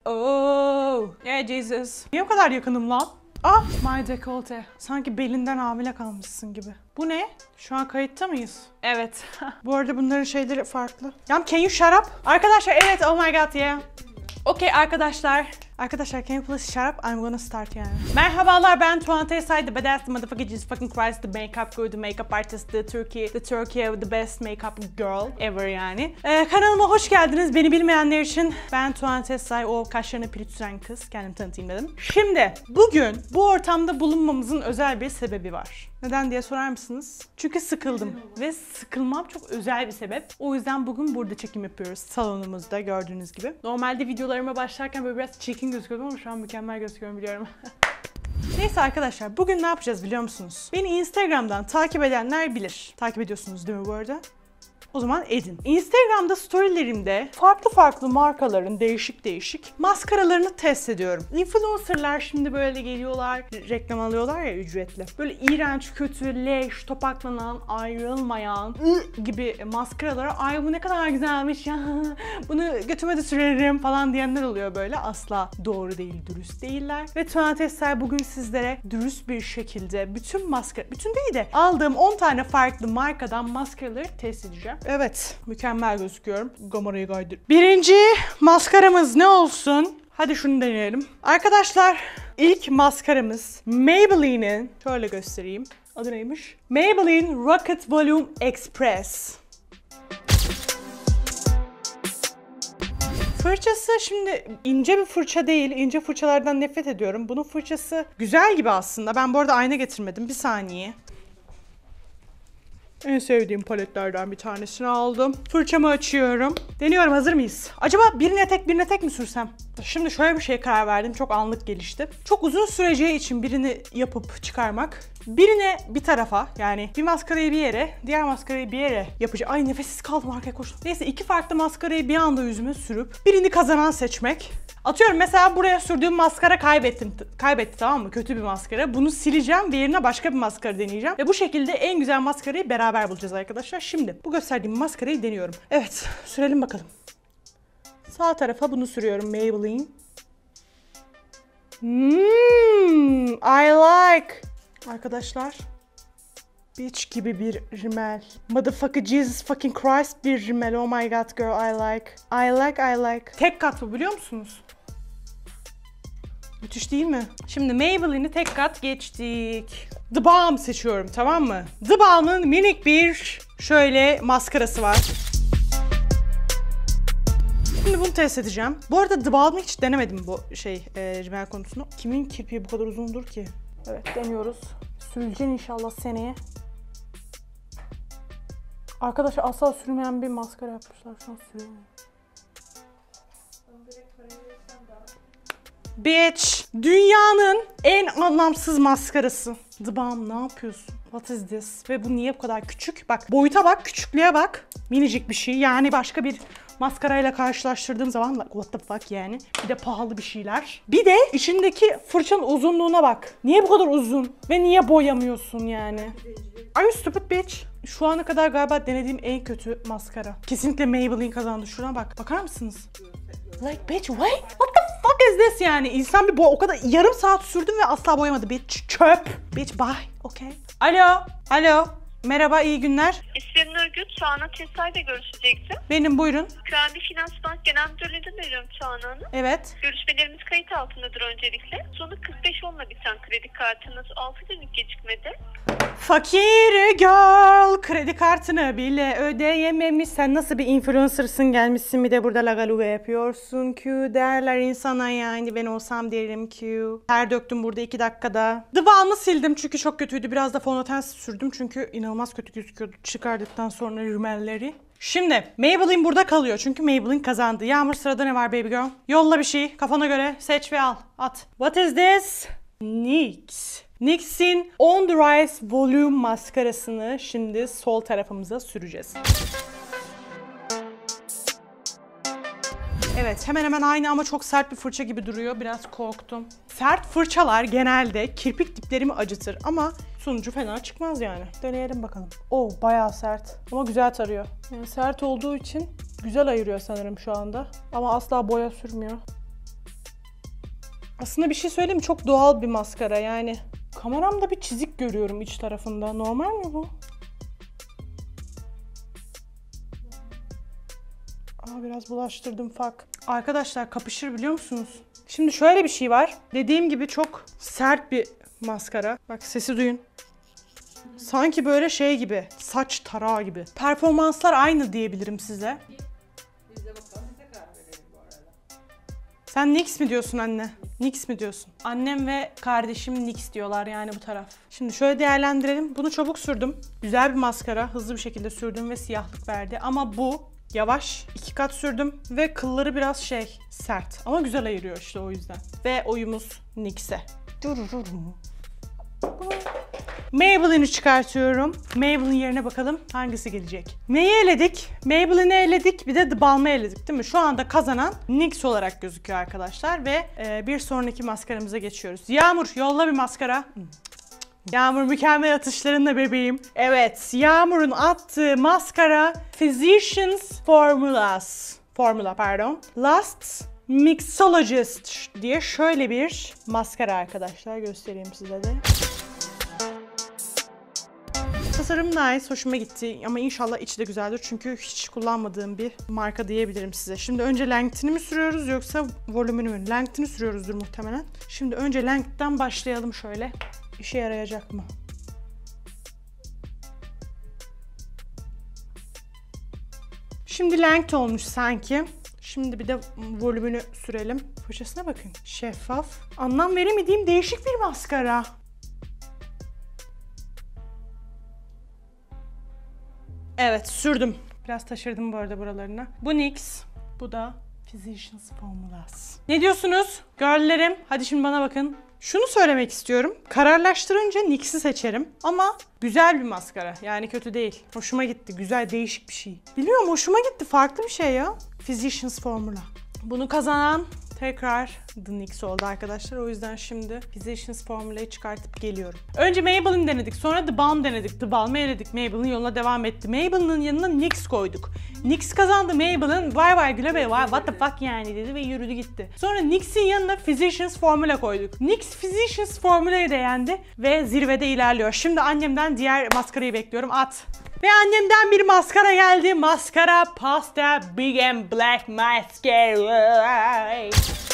Oh, yeah Jesus. Niye o kadar yakınım lan? Ah, my decolte. Sanki belinden hamile kalmışsın gibi. Bu ne? Şu an kayıtta mıyız? Evet. Bu arada bunların şeyleri farklı. Can you shut up? Arkadaşlar evet, oh my god yeah. Okay arkadaşlar. Arkadaşlar, can you please shut up? I'm gonna start yani. Merhabalar, ben Tuğan Tesay, the badass, the motherfucking Jesus fucking Christ, the makeup girl, the makeup artist, the Turkey, the best makeup girl ever yani. Kanalıma hoş geldiniz. Beni bilmeyenler için ben Tuğan Tesay, o kaşlarını pürütsen kız. Kendimi tanıtayım dedim. Şimdi bugün bu ortamda bulunmamızın özel bir sebebi var. Neden diye sorar mısınız? Çünkü sıkıldım ve sıkılmam çok özel bir sebep. O yüzden bugün burada çekim yapıyoruz salonumuzda gördüğünüz gibi. Normalde videolarıma başlarken böyle biraz çirkin gözüküyordum ama şu an mükemmel gözüküyorum biliyorum. Neyse arkadaşlar, bugün ne yapacağız biliyor musunuz? Beni Instagram'dan takip edenler bilir. Takip ediyorsunuz değil mi bu arada? O zaman edin. Instagram'da storylerimde farklı markaların değişik maskaralarını test ediyorum. Influencerlar şimdi böyle geliyorlar, reklam alıyorlar ya ücretli. Böyle iğrenç, kötü, leş, topaklanan, ayrılmayan gibi maskaralara ay bu ne kadar güzelmiş ya, bunu götüme de sürerim falan diyenler oluyor böyle. Asla doğru değil, dürüst değiller. Ve Tuğan Tesay bugün sizlere dürüst bir şekilde bütün değil de aldığım 10 tane farklı markadan maskaraları test edeceğim. Evet, mükemmel gözüküyorum. Gamarayı kaydır. Birinci maskaramız ne olsun? Hadi şunu deneyelim. Arkadaşlar, ilk maskaramız Maybelline'in, şöyle göstereyim. Adı neymiş? Maybelline Rocket Volume Express. Fırçası şimdi ince bir fırça değil. İnce fırçalardan nefret ediyorum. Bunun fırçası güzel gibi aslında. Ben bu arada ayna getirmedim. Bir saniye. En sevdiğim paletlerden bir tanesini aldım. Fırçamı açıyorum. Deniyorum, hazır mıyız? Acaba birine tek mi sürsem? Şimdi şöyle bir şeye karar verdim. Çok anlık gelişti. Çok uzun süreceği için birini yapıp çıkarmak. Birine bir tarafa, yani bir maskarayı bir yere, diğer maskarayı bir yere yapacağım. Ay nefessiz kaldım, arkaya koştum. Neyse, iki farklı maskarayı bir anda yüzüme sürüp birini kazanan seçmek. Atıyorum mesela buraya sürdüğüm maskara kaybetti, tamam mı? Kötü bir maskara. Bunu sileceğim ve yerine başka bir maskara deneyeceğim. Ve bu şekilde en güzel maskarayı beraber bulacağız arkadaşlar. Şimdi bu gösterdiğim maskarayı deniyorum. Evet, sürelim bakalım. Sağ tarafa bunu sürüyorum, Maybelline. I like. Arkadaşlar, bitch gibi bir rimel. Motherfucker Jesus fucking Christ bir rimel. Oh my god girl, I like. Tek kat bu, biliyor musunuz? Müthiş değil mi? Şimdi Maybelline'i tek kat geçtik. The Balm seçiyorum, tamam mı? The Balm'ın minik bir şöyle maskarası var. Şimdi bunu test edeceğim. Bu arada The Balm'ı hiç denemedim bu rimel konusunu. Kimin kirpiği bu kadar uzundur ki? Evet, deniyoruz. Sürüleceksin inşallah seneye. Arkadaşlar asla sürmeyen bir maskara yapmışlar. Şu an sürüyorum. Bitch! Dünyanın en anlamsız maskarası. The Balm, ne yapıyorsun? What is this? Ve bu niye bu kadar küçük? Bak, boyuta bak, küçüklüğe bak. Minicik bir şey. Yani başka bir maskarayla karşılaştırdığım zaman like, what the fuck yani. Bir de pahalı bir şeyler. Bir de içindeki fırçanın uzunluğuna bak. Niye bu kadar uzun? Ve niye boyamıyorsun yani? Are you stupid bitch? Şu ana kadar galiba denediğim en kötü maskara. Kesinlikle Maybelline kazandı. Şuna bak. Bakar mısınız? Like bitch, what the fuck is this yani? İnsan bir o kadar yarım saat sürdüm ve asla boyamadı bitch. Çöp. Bitch bye. Okay. Alo. Merhaba, iyi günler. İsmim Nurgül, Tuğan'a Tesay'la görüşecektim. Benim, buyurun. QNB Finans Bank Genel Müdürlüğü'nden arıyorum Tuğan Hanım. Evet. Görüşmelerimiz kayıt altındadır öncelikle. Sonu 45-10'la biten kredi kartınız 6 günlük gecikmede. Fakir girl, kredi kartını bile ödeyememiş. Sen nasıl bir influencer'sın, gelmişsin bir de burada lagaluga yapıyorsun Q derler insana yani. Ben olsam derim Q. Ter döktüm burada 2 dakikada. The Balm'ı sildim çünkü çok kötüydü. Biraz da fondöten sürdüm çünkü inanılmaz kötü gözüküyordu çıkardıktan sonra rimelleri. Şimdi Maybelline burada kalıyor çünkü Maybelline kazandı. Yağmur, sırada ne var baby girl? Yolla bir şey, kafana göre seç ve al. At. What is this? NYX'in On The Rise Volume maskarasını şimdi sol tarafımıza süreceğiz. Evet, hemen hemen aynı ama çok sert bir fırça gibi duruyor. Biraz korktum. Sert fırçalar genelde kirpik diplerimi acıtır ama sonucu fena çıkmaz yani. Deneyelim bakalım. Oh, bayağı sert ama güzel tarıyor. Yani sert olduğu için güzel ayırıyor sanırım şu anda. Ama asla boya sürmüyor. Aslında bir şey söyleyeyim mi? Çok doğal bir maskara yani. Kameramda bir çizik görüyorum iç tarafında. Normal mi bu? Biraz bulaştırdım fak. Arkadaşlar kapışır biliyor musunuz? Şimdi şöyle bir şey var. Dediğim gibi çok sert bir maskara. Bak sesi duyun. Sanki böyle şey gibi. Saç tarağı gibi. Performanslar aynı diyebilirim size. Biz de bakalım, bize karar verelim bu arada. Sen NYX mi diyorsun anne? NYX mi diyorsun? Annem ve kardeşim NYX diyorlar yani bu taraf. Şimdi şöyle değerlendirelim. Bunu çabuk sürdüm. Güzel bir maskara. Hızlı bir şekilde sürdüm ve siyahlık verdi. Ama bu yavaş. 2 kat sürdüm ve kılları biraz sert. Ama güzel ayırıyor işte o yüzden. Ve oyumuz NYX'e. Maybelline'i çıkartıyorum. Maybelline yerine bakalım hangisi gelecek. Neyi eledik? Maybelline'i eledik. Bir de The Balm'ı eledik değil mi? Şu anda kazanan NYX olarak gözüküyor arkadaşlar. Ve bir sonraki maskaramıza geçiyoruz. Yağmur yolla bir maskara. Yağmur mükemmel atışlarınla bebeğim. Evet, Yağmur'un attığı maskara Physicians Formula Last Mixologist diye şöyle bir maskara arkadaşlar. Göstereyim size de. Tasarım nice, hoşuma gitti ama inşallah içi de güzeldir çünkü hiç kullanmadığım bir marka diyebilirim size. Şimdi önce length'ini mi sürüyoruz yoksa volümünü mü? Length'ini sürüyoruzdur muhtemelen. Şimdi önce length'ten başlayalım şöyle. İşe yarayacak mı? Şimdi length olmuş sanki. Şimdi bir de volümünü sürelim. Fırçasına bakın. Şeffaf. Anlam veremediğim değişik bir maskara. Evet, sürdüm. Biraz taşırdım bu arada buralarına. Bu NYX, bu da Physicians Formulas. Ne diyorsunuz? Girl'lerim, hadi şimdi bana bakın. Şunu söylemek istiyorum. Kararlaştırınca NYX'i seçerim. Ama güzel bir maskara. Yani kötü değil. Hoşuma gitti. Güzel, değişik bir şey. Biliyorum, hoşuma gitti. Farklı bir şey ya. Physicians Formula. Bunu kazanan tekrar The NYX oldu arkadaşlar. O yüzden şimdi Physicians Formula'yı çıkartıp geliyorum. Önce Maybelline denedik. Sonra The Balm denedik. The Balm'ı eledik. Maybelline yoluna devam etti. Maybelline'ın yanına NYX koyduk. NYX kazandı. Maybelline vay vay güle be vay what the fuck yani dedi ve yürüdü gitti. Sonra NYX'in yanına Physicians Formula koyduk. NYX Physicians Formula'yı da yendi ve zirvede ilerliyor. Şimdi annemden diğer maskarayı bekliyorum. At. Ve annemden bir maskara geldi. Maskara Pasta Big and Black Mascara.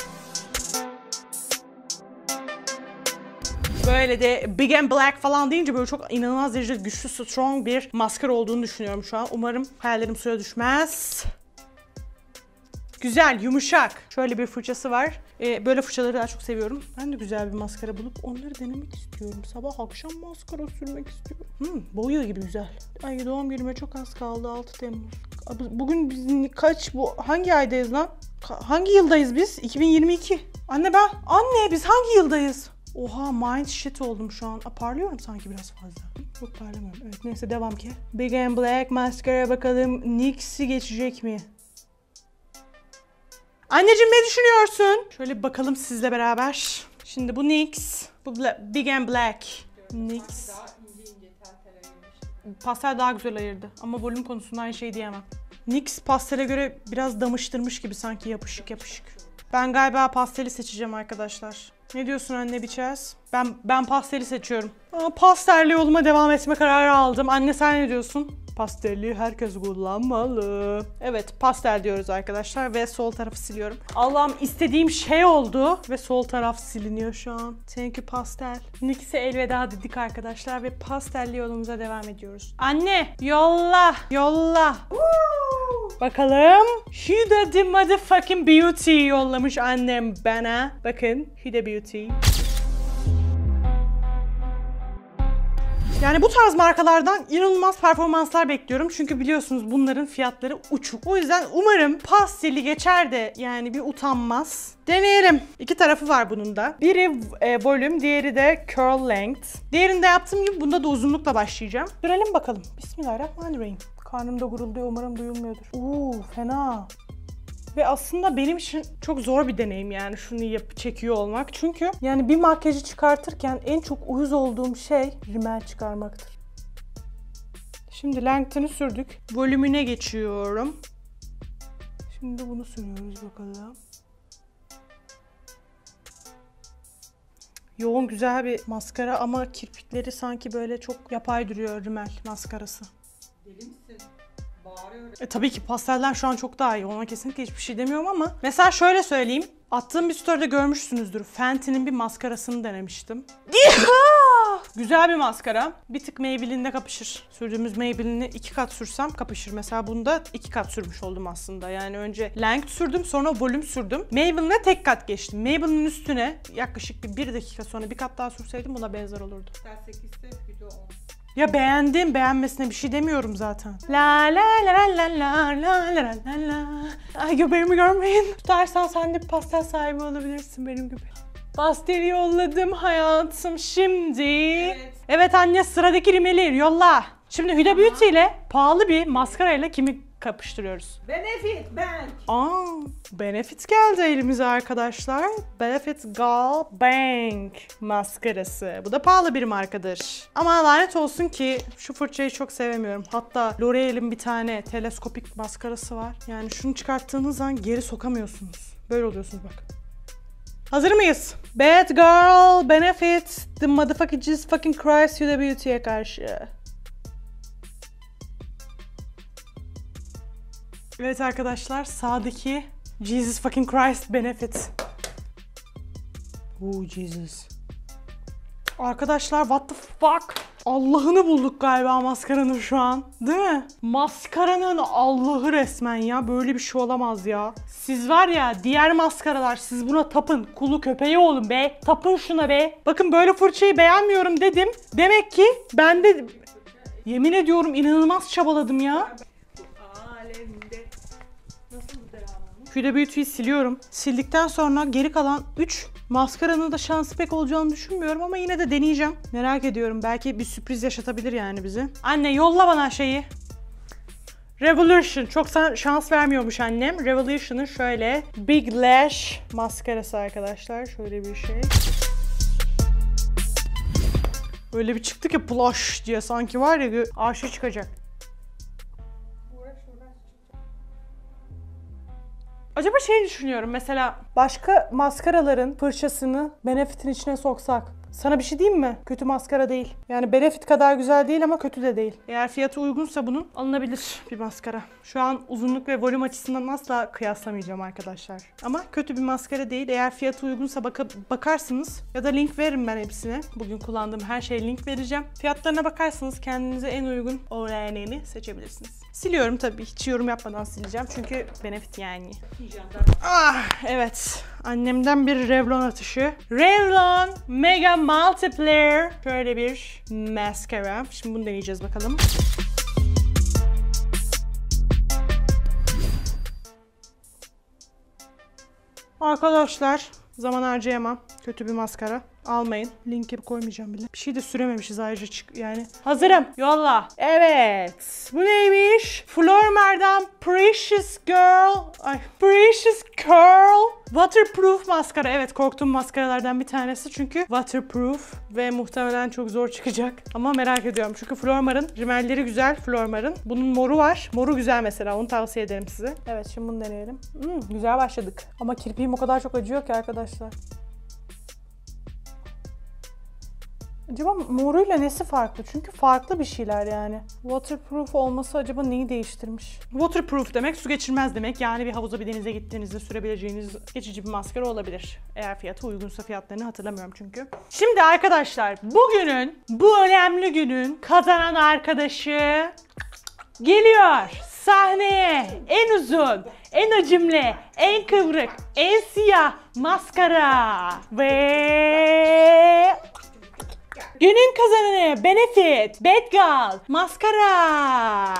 Böyle de Big and Black falan deyince böyle çok inanılmaz derecede güçlü, strong bir maskara olduğunu düşünüyorum şu an. Umarım hayallerim suya düşmez. Güzel, yumuşak. Şöyle bir fırçası var. Böyle fırçaları daha çok seviyorum. Ben de güzel bir maskara bulup onları denemek istiyorum. Sabah akşam maskara sürmek istiyorum. Boya gibi güzel. Ay doğum günüme çok az kaldı, 6 Temmuz. Bugün biz hangi aydayız lan? Hangi yıldayız biz? 2022. Anne biz hangi yıldayız? Oha mind shit oldum şu an. Parlıyorum sanki biraz fazla. Yok parlamıyorum. Evet neyse devam ki. Big and Black Mascara bakalım NYX'i geçecek mi? Anneciğim ne düşünüyorsun? Şöyle bir bakalım sizle beraber. Şimdi bu NYX. Bu Big and Black. NYX. Daha ince tel ayırmış. Pastel daha güzel ayırdı. Ama volüm konusunda aynı şey diyemem. NYX pastele göre biraz damıştırmış gibi sanki yapışık. Ben galiba pasteli seçeceğim arkadaşlar. Ne diyorsun anne biçez? Ben pasteli seçiyorum. Pastelli yoluma devam etme kararı aldım. Anne sen ne diyorsun? Pastelli herkes kullanmalı. Evet pastel diyoruz arkadaşlar ve sol tarafı siliyorum. Allah'ım istediğim şey oldu ve sol taraf siliniyor şu an. Thank you pastel. NYX'e elveda dedik arkadaşlar ve pastelli yolumuza devam ediyoruz. Anne yolla. Bakalım. Huda the motherfucking beauty yollamış annem bana. Bakın Huda Beauty. Yani bu tarz markalardan inanılmaz performanslar bekliyorum. Çünkü biliyorsunuz bunların fiyatları uçuk. O yüzden umarım pasteli geçer de yani bir utanmaz. Deneyelim. İki tarafı var bunun da. Biri volüm, diğeri de curl length. Diğerinde yaptığım gibi bunda da uzunlukla başlayacağım. Görelim bakalım. Bismillahirrahmanirrahim. Karnımda gurulduyor, umarım duyulmuyordur. Fena. Ve aslında benim için çok zor bir deneyim yani şunu çekiyor olmak. Çünkü yani bir makyajı çıkartırken en çok uyuz olduğum şey rimel çıkarmaktır. Şimdi length'ini sürdük. Volümüne geçiyorum. Şimdi bunu sürüyoruz bakalım. yoğun güzel bir maskara ama kirpikleri sanki böyle çok yapay duruyor rimel maskarası. Deli misin? Bağırıyor. Tabii ki pasteller şu an çok daha iyi. Ona kesinlikle hiçbir şey demiyorum ama mesela şöyle söyleyeyim. Attığım bir story'de görmüşsünüzdür. Fenty'nin bir maskarasını denemiştim. Güzel bir maskara. Bir tık Maybelline'de kapışır. Sürdüğümüz Maybelline'i 2 kat sürsem kapışır. Mesela bunda 2 kat sürmüş oldum aslında. Yani önce length sürdüm, sonra volüm sürdüm. Maybelline'e tek kat geçtim. Maybelline'in üstüne yaklaşık bir dakika sonra bir kat daha sürseydim buna benzer olurdu. Sen 8'de video 10. Ya beğendim, beğenmesine bir şey demiyorum zaten. La la la la la la la la la la. Ay göbeğimi görmeyin. Tutarsan sen de bir pastel sahibi olabilirsin benim gibi. Pasteli yolladım hayatım şimdi. Evet anne, sıradaki rimeli yolla. Şimdi Huda Beauty ile pahalı bir maskara ile kimi kapıştırıyoruz? Benefit Bank. Benefit geldi elimize arkadaşlar. Benefit Gal Bank maskarası. Bu da pahalı bir markadır. Ama lanet olsun ki şu fırçayı çok sevemiyorum. Hatta L'Oreal'in bir tane teleskopik maskarası var. Yani şunu çıkarttığınız an geri sokamıyorsunuz. Böyle oluyorsunuz bak. Hazır mıyız? Bad Girl Benefit The Motherfucking Jesus Fucking Christ Huda Beauty'ye karşı. Evet arkadaşlar, sağdaki Jesus fucking Christ Benefit. Oh Jesus. Arkadaşlar what the fuck? Allah'ını bulduk galiba maskaranın şu an. Değil mi? Maskaranın Allah'ı resmen ya. Böyle bir şey olamaz ya. Siz var ya, diğer maskaralar, siz buna tapın. Kulu köpeği olun be. Tapın şuna be. Bakın böyle fırçayı beğenmiyorum dedim. Demek ki ben de yemin ediyorum inanılmaz çabaladım ya. Huda Beauty'yi siliyorum. Sildikten sonra geri kalan 3 maskaranın da şansı pek olacağını düşünmüyorum ama yine de deneyeceğim. Merak ediyorum. Belki bir sürpriz yaşatabilir yani bizi. Anne yolla bana şeyi. Revolution. Çok şans vermiyormuş annem. Revolution'ın şöyle Big Lash maskarası arkadaşlar. Şöyle bir şey. Öyle bir çıktı ki plush diye, sanki var ya arşa çıkacak. Acaba şey düşünüyorum, mesela başka maskaraların fırçasını Benefit'in içine soksak. Sana bir şey diyeyim mi? Kötü maskara değil. Yani Benefit kadar güzel değil ama kötü de değil. Eğer fiyatı uygunsa bunun alınabilir bir maskara. Şu an uzunluk ve volüm açısından asla kıyaslamayacağım arkadaşlar. Ama kötü bir maskara değil. Eğer fiyatı uygunsa bakarsınız ya da link veririm ben hepsine. Bugün kullandığım her şeye link vereceğim. Fiyatlarına bakarsınız, kendinize en uygun olanını seçebilirsiniz. Siliyorum tabii. Hiç yorum yapmadan sileceğim. Çünkü Benefit yani. Evet. Annemden bir Revlon atışı. Revlon Mega Multiplier. Şöyle bir maskara. Şimdi bunu deneyeceğiz bakalım. Arkadaşlar, zaman harcayamam. Kötü bir maskara. Almayın. Linki koymayacağım bile. Bir şey de sürememişiz ayrıca yani. Hazırım. Yolla. Evet. Bu neymiş? Flormer'dan Precious Curl Waterproof maskara. Evet, korktuğum maskaralardan bir tanesi çünkü waterproof ve muhtemelen çok zor çıkacak. Ama merak ediyorum çünkü Flormer'ın rimelleri güzel. Flormer'ın. Bunun moru var. Moru güzel mesela. Onu tavsiye ederim size. Evet, şimdi bunu deneyelim. Güzel başladık. Ama kirpiğim o kadar çok acıyor ki arkadaşlar. Acaba moruyla nesi farklı? Çünkü farklı bir şeyler yani. Waterproof olması acaba neyi değiştirmiş? Waterproof demek su geçirmez demek. Yani bir havuza, bir denize gittiğinizde sürebileceğiniz geçici bir maskara olabilir. Eğer fiyatı uygunsa, fiyatlarını hatırlamıyorum çünkü. Şimdi arkadaşlar, bu önemli günün kazanan arkadaşı geliyor. Sahneye en uzun, en hacimli, en kıvrık, en siyah maskara ve günün kazananı Benefit Bad Girl maskara.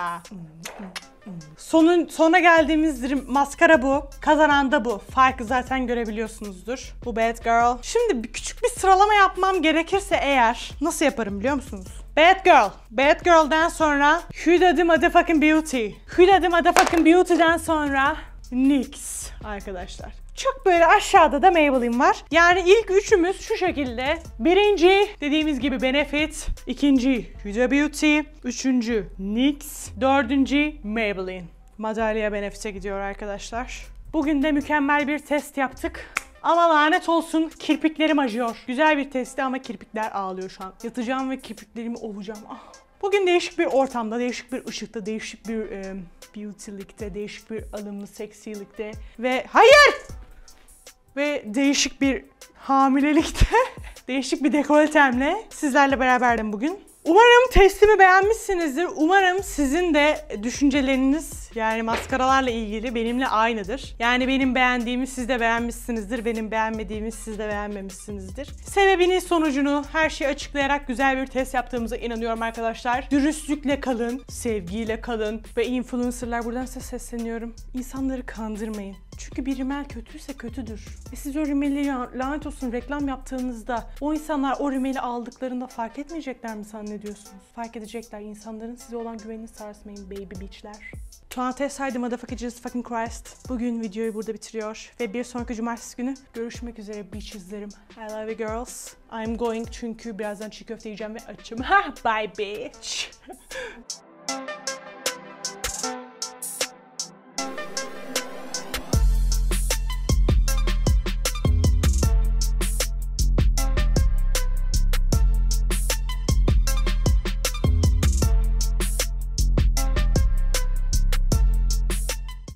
Sona geldiğimiz maskara bu. Kazanan da bu. Farkı zaten görebiliyorsunuzdur. Bu Bad Girl. Şimdi küçük bir sıralama yapmam gerekirse eğer nasıl yaparım biliyor musunuz? Bad Girl. Bad Girl'den sonra Huda the Motherfucking Beauty. Huda the Motherfucking Beauty'den sonra NYX arkadaşlar. Çok böyle aşağıda da Maybelline var. Yani ilk üçümüz şu şekilde. Birinci dediğimiz gibi Benefit. İkinci Huda Beauty. Üçüncü NYX. Dördüncü Maybelline. Madalya Benefit'e gidiyor arkadaşlar. Bugün de mükemmel bir test yaptık. Ama lanet olsun kirpiklerim acıyor. Güzel bir testti ama kirpikler ağlıyor şu an. Yatacağım ve kirpiklerimi ovacağım. Ah. Bugün değişik bir ortamda, değişik bir ışıkta, değişik bir beautylikte, değişik bir alımlı seksilikte ve hayır! Ve değişik bir hamilelikte, değişik bir dekoltemle sizlerle beraberdim bugün. Umarım testimi beğenmişsinizdir. Umarım sizin de düşünceleriniz yani maskaralarla ilgili benimle aynıdır. Yani benim beğendiğimi siz de beğenmişsinizdir. Benim beğenmediğimi siz de beğenmemişsinizdir. Sebebini, sonucunu her şeyi açıklayarak güzel bir test yaptığımıza inanıyorum arkadaşlar. Dürüstlükle kalın, sevgiyle kalın ve influencerlar buradan size sesleniyorum. İnsanları kandırmayın. Çünkü bir rimel kötüyse kötüdür. Siz o rimeli lanet olsun reklam yaptığınızda o insanlar o rimeli aldıklarında fark etmeyecekler mi zannediyorsunuz? Fark edecekler. İnsanların size olan güvenini sarsmayın baby bitchler. Tuantes haydi motherfucking Jesus fucking Christ. Bugün videoyu burada bitiriyor ve bir sonraki cumartesi günü görüşmek üzere bitcheslerim. I love you girls. I'm going çünkü birazdan çiğ köfte yiyeceğim ve açım. Bye bitch.